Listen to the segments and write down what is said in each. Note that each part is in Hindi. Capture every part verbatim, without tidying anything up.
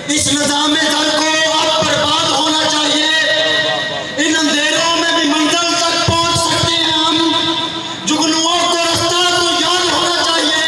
इस निजाम दल को अब बर्बाद होना चाहिए। इन अंधेरों में भी मंजिल तक पहुंच सकते हैं हम। जुगनुओं को रास्ता तो याद होना चाहिए।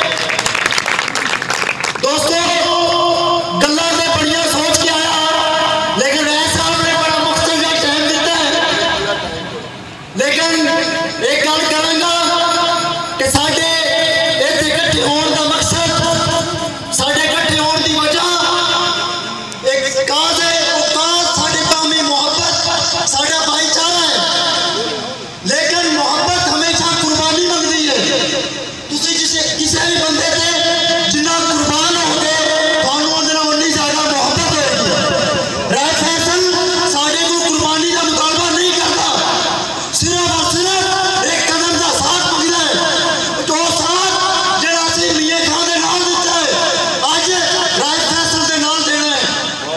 दोस्तों, गल्ला से बढ़िया सोच के आया, लेकिन ऐसा हमने बड़ा मुख्तलिफ टाइम दिता है। लेकिन एक गल करूंगा कि साडे इत्थे इकट्ठे होने का मकसद, साडे इकट्ठे होने की वजह एक काज है। वो काज साडी कौमी मोहब्बत, साडा भाईचारा है। लेकिन मोहब्बत हमेशा कुर्बानी मंगती है। तुसी जिसे किसी भी बंदे से जिन्ना कुर्बान होगे थानू उहदे नाल उन्नी ज्यादा मोहब्बत होगी। राय फैसल साडे को कुर्बानी का मुतालबा नहीं करता, सिर्फ और सिर्फ एक कदम का साथ मंगदा है। तो साथ जिहड़ा असीं मियां खां दे नाल दित्ता है, अज राय फैसल दे नाल देना है।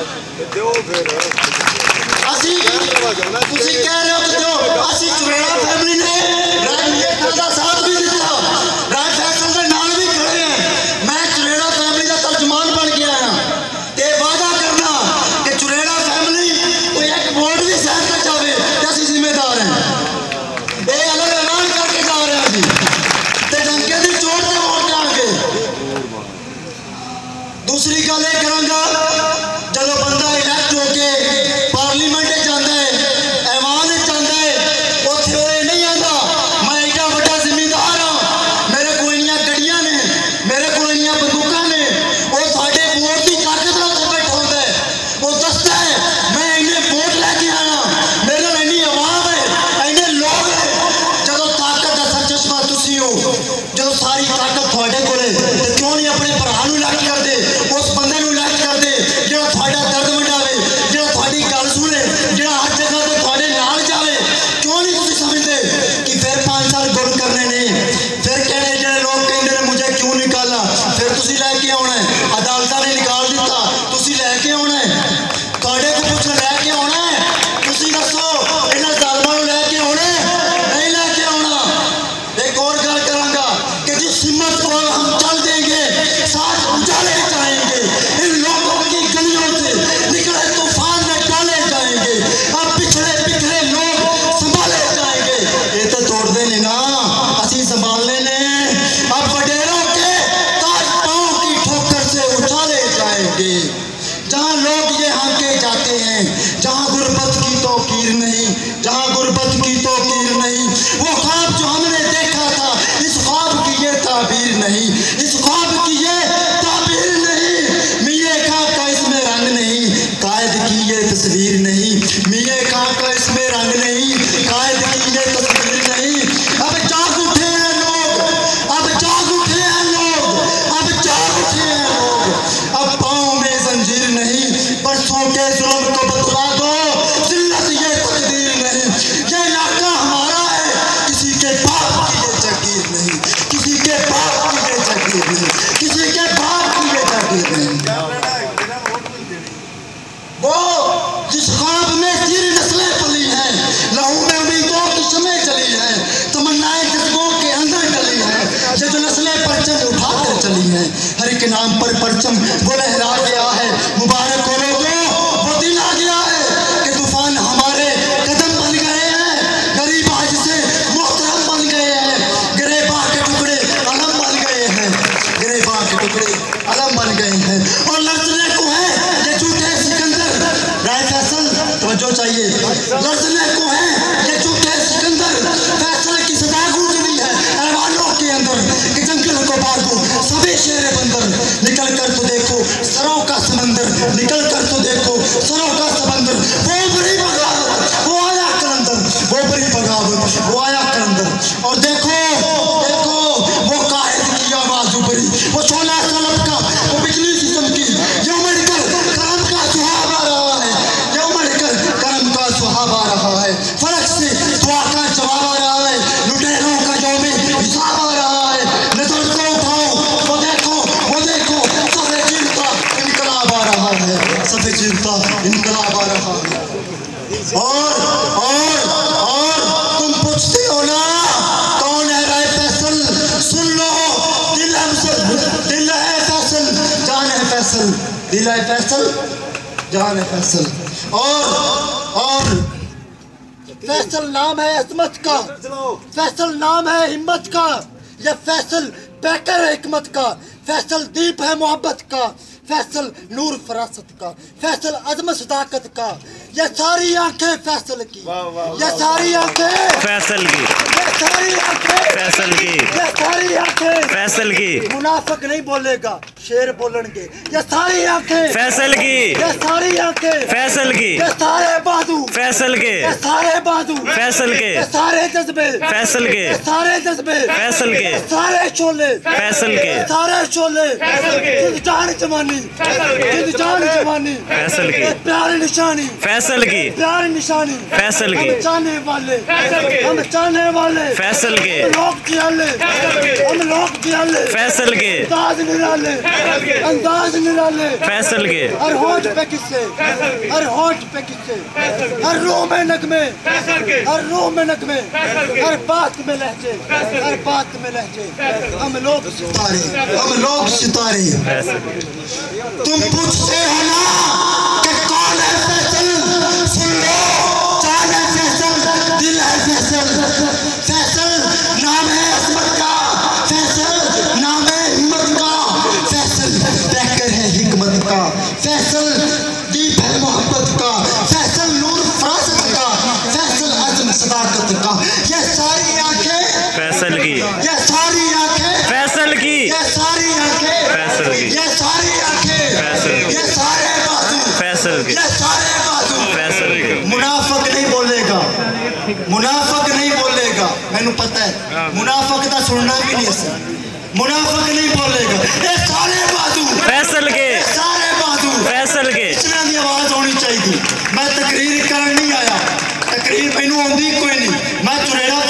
असीं तुसीं कह रहे हो कि दिओ, असीं चुरेड़ा फैमिली ने राय मियां खां दा साथ भी दित्ता, राय फैसल दे नाल भी खड़े हैं। मैं चुरेड़ा फैमिली का तर्जमान बन के आया ते वादा करना कि चुरेड़ा फैमिली कोई एक वोट भी सहन कर जावे ते असीं जिम्मेदार हैं। ये अलग ऐलान करके जा रहे हैं जी, ते डंके दी चोट ते वोट देंगे। दूसरी गल ये करांगा, जदों बंदा इलैक्ट होके पार्लीमेंट जाता है, ऐवान जाता है, उत्थे वो नहीं आता मैं एडा बड़ा जिम्मेदार हाँ, मेरे को इन्नियां गड्डियां ने, मेरे को इन्नियां बंदूकां ने। वो साडे वोट की ताकत नाल उत्थे बैठा होंदा है। वो दसदा है मैं इन्ने वोट लैके आया, मेरे नाल इन्नी आवाम है, इन्ने लोग है। जदों ताकत का सरचश्मा तुसीं हो, जदों सारी ताकत तुहाडे कोल है, ते क्यों नहीं अपने भरा नूं इलैक्ट करदे, उस बंदे नूं इलैक्ट करदे जिहड़ा तुहाडा दर्द वंडावे, जिहड़ा तुहाडी गल सुने, जिहड़ा हर जगह ते तुहाडे नाल जावे। क्यों नहीं तुसीं समझदे कि फिर पाँच साल गुल करने ने, फिर कहने जिहड़े लोग कहंदे ने मुझे क्यों निकाला, फिर तुसीं लैके आउणा है। अदालतां ने निकाल दित्ता, तुसीं लैके आउणा है। तुहाडे को कुछ लैके आउणा है। तुसीं दसो इन्हां ज़ालमां नूं लैके आउणा है, नहीं लैके आउणा। एक और गल करांगा कि जिस हिम्मत को हम चल देंगे, साथ उजाले जाएंगे। इन लोगों की गलियों से निकले तूफान में डाले जाएंगे। अब पिछड़े पिछड़े लोग संभाले जाएंगे। ये तो तोड़ते नहीं ना, असीं संभालने ने। अब वडेरों के ताज पांव की ठोकर से उछाले जाएंगे। जहाँ लोग ये हांके जाते हैं, जहाँ गुर्बत की तौकीर नहीं, जहाँ गुर्बत की तौकीर नहीं। वो ख्वाब जो हमने देखा था, इस ख्वाब की ये ताबीर नहीं, इस ख्वाब की ये ताबीर नहीं। मियां खां का इसमें रंग नहीं, कायद की ये तस्वीर नहीं। मियां खां का इसमें रंग नहीं, कायद की ये तस्वीर नहीं। अब जाग उठे हैं लोग, अब जाग उठे हैं लोग, अब जाग उठे हैं लोग। अब पाँव में जंजीर नहीं, बरसों के जुल्म को बतला दो, जिल्लत ये तकदीर नहीं। ये इलाका हमारा है, किसी के बाप की ये जागीर नहीं, किसी के बाप की ये जागीर नहीं, किसी के बाप की ये जागीर नहीं। वो जिस ख्वाब में तीन नस्लें पली हैं, लहू में उम्मीदों की शमें जली हैं, तमन्नाएं जज्बों के अंदर डली हैं। ये जो नस्लें परचम उठाकर चली हैं, हर एक नाम पर परचम वो लहरा गया है। मुबारक हो लोगों, वो दिन आ गया है कि तूफान हमारे कदम बन गए हैं। गरीब आज से मोहतरम बन गए हैं। गिरेबां के टुकड़े अलम बन गए हैं, गिरेबां के टुकड़े अलम बन गए हैं। और लड़ने को है ये झूठे सिकंदर। राय फैसल तवज्जो चाहिए, लड़ने को है ये झूठे सिकंदर। फैसल की सदा गूंजती है ऐवानों के अंदर कि जंगल को भागो सभी शेर बंदर। निकल कर तो देखो सरों का समंदर, निकल कर तो देखो सरों का समंदर। वो बड़ी बगावत, वो आया कलंदर, वो बड़ी बगावत, वो आया कलंदर। और देखो देखो वो कायद की आवाज उभरी, वो सोना सलब का, वो बिजली सी चमकी। ये उमड़कर करम का सुहाग आ रहा है, ये उमड़कर करम का सुहाग आ रहा है। फलक से दुआ का जवाब आ रहा है, लुटेरों का जो में हिसाब आ रहा है। नजर को उठाओ, वो देखो वो देखो सफेद चीरता इनकलाब आ रहा है, सफेद चीरता इनकलाब आ रहा है। और और और तुम पूछते हो ना कौन है राय फैसल? सुन लो, दिल है दिल है फैसल, जान है फैसल। दिल है फैसल, जान है फैसल। और और फैसल नाम है अजमत का, फैसल नाम है हिम्मत का, यह फैसल पैकर है हिकमत का, फैसल दीप है मोहब्बत का, फैसल नूर फरासत का, फैसल अजमत सदाकत का। यह सारी आंखें फैसल की, यह सारी आंखें फैसल की, यह सारी आंखें फैसल की, यह सारी आंखें फैसल की। मुनाफिक नहीं बोलेगा, शेर बोलेंगे। यह सारी आंखें फैसल की, यह सारी आंखें फैसल की, यह सारे बाजू फैसल के, यह सारे बाजू फैसल के, यह सारे जज्बे फैसल के, यह सारे जज्बे फैसल के, सारे शोले फैसल के, सारे शोले जिंद जान जवानी, जिंद जान जवानी, फैसल की, प्यार निशानी, फैसल की, प्यार निशानी, फैसल की, हम चाहने वाले, हम चाहने वाले, फैसल के, हम लोग जियाले, हम लोग जियाले, फैसल के, अंदाज निराले, अंदाज निराले, फैसल के, हर होठ पे किस्से, हर होठ पे किस्से, हर रूह में नगमे, हर रूह में नगमे, हर बात में लहजे, हर बात में लहजे। हम लोग सितारे, हम लोग सितारे। तुम पूछते हो ना कि कौन है फैसल, सुन लो, जान है फैसल, दिल है फैसल। फैसल नाम है अजमत का, फैसल नाम है हिम्मत का, फैसल पैकर है हिकमत का, फैसल दीप है मोहब्बत का, फैसल नूर फरासत का, फैसल अज़म सदाकत का। ये सारी आंखें फैसल की, ये सारी आंखें फैसल की, ये सारी आंखें फैसल की, ये सारी आंखें फैसल की, ये सारे बाजू फैसल की, ये सारे बाजू। फैसल की। मुनाफिक नहीं बोलेगा, मुनाफिक नहीं बोलेगा, मैनू पता है मुनाफिक दा सुनना भी नहीं सी। मुनाफिक नहीं बोलेगा, ये सारे बाजू, फैसल के, ये सारे बाजू। फैसल के। इस तरह की आवाज होनी चाहिए। मैं तकरीर करन नहीं आया, तकरीर मैनू आउंदी कोई नहीं, मैं चुरेड़ा